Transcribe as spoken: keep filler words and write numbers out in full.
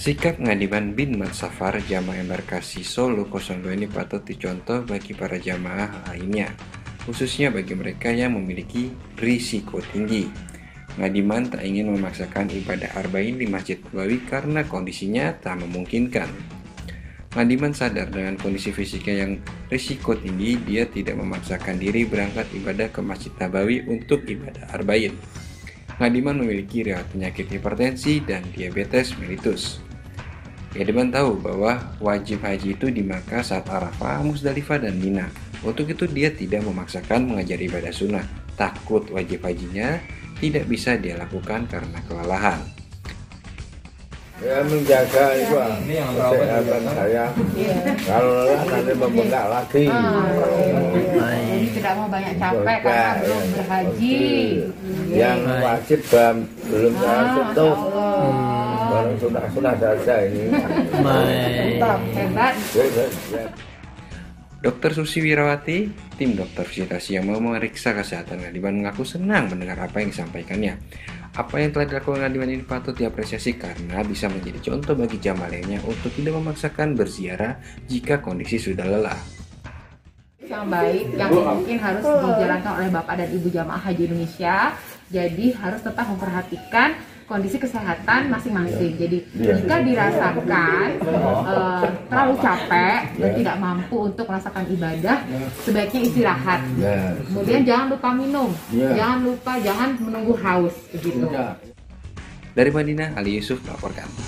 Sikap Ngadiman bin Mat Safar, jamaah embarkasi Solo nol dua ini patut dicontoh bagi para jamaah lainnya, khususnya bagi mereka yang memiliki risiko tinggi. Ngadiman tak ingin memaksakan ibadah arba'in di Masjid Nabawi karena kondisinya tak memungkinkan. Ngadiman sadar dengan kondisi fisiknya yang risiko tinggi, dia tidak memaksakan diri berangkat ibadah ke Masjid Nabawi untuk ibadah arba'in. Ngadiman memiliki riwayat penyakit hipertensi dan diabetes mellitus. Ngadiman tahu bahwa wajib haji itu di Makkah saat Arafah, Musdalifah, dan Mina. Untuk itu dia tidak memaksakan mengajar ibadah sunnah, takut wajib hajinya tidak bisa dia lakukan karena kelelahan. Ya, menjaga itu kesehatan saya. Kalau lelah nanti membengkak lagi. Jadi tidak mau banyak capek karena belum berhaji. Yang wajib belum saya tutup. Baru sudah-sudah saja ini. Hebat. Dokter Susi Wirawati, tim dokter visitasi yang mau memeriksa kesehatan Ngadiman, mengaku senang mendengar apa yang disampaikannya. Apa yang telah dilakukan Ngadiman ini patut diapresiasi karena bisa menjadi contoh bagi jamaah lainnya untuk tidak memaksakan berziarah jika kondisi sudah lelah. Yang baik yang mungkin harus dijalankan oleh Bapak dan Ibu jamaah haji Indonesia, jadi harus tetap memperhatikan kondisi kesehatan masing-masing. Jadi jika dirasakan uh, terlalu capek dan tidak mampu untuk merasakan ibadah, sebaiknya istirahat. Kemudian jangan lupa minum, jangan lupa jangan menunggu haus begitu. Dari Madinah, Ali Yusuf melaporkan.